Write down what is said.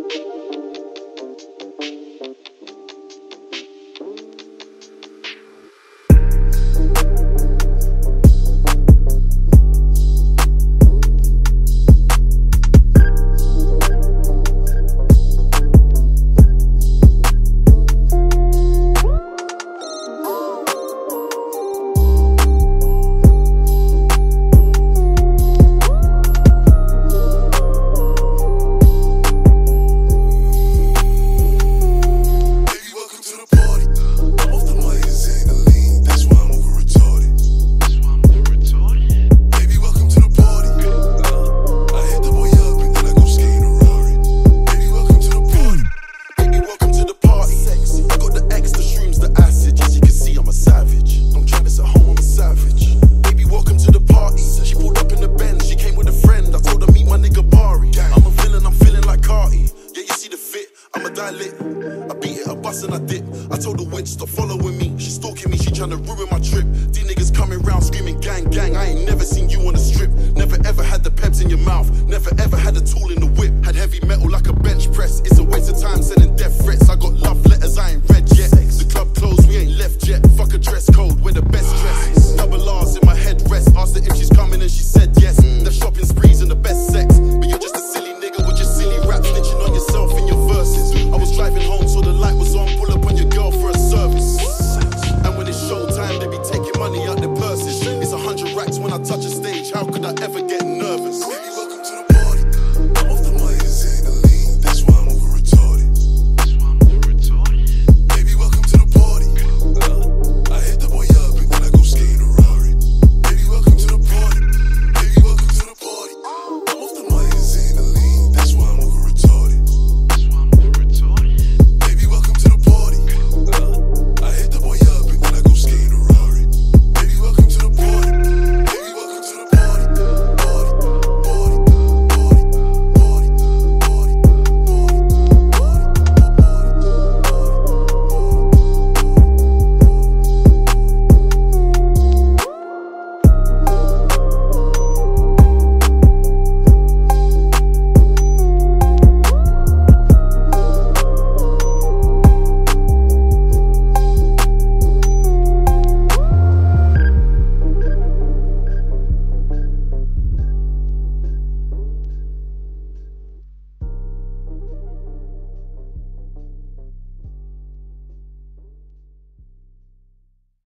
I beat it, I bust and I dip. I told the witch stop following me. She stalking me, she tryna ruin my trip. These niggas coming round screaming gang, gang. I ain't never seen you on a strip. Never ever had the peps in your mouth. Never ever had a tool in the whip. Had heavy metal like a bench press. It's a waste of time sending death threats. I got love letters I ain't read yet. The club closed, we ain't left yet. Fuck a dress code, we're the best.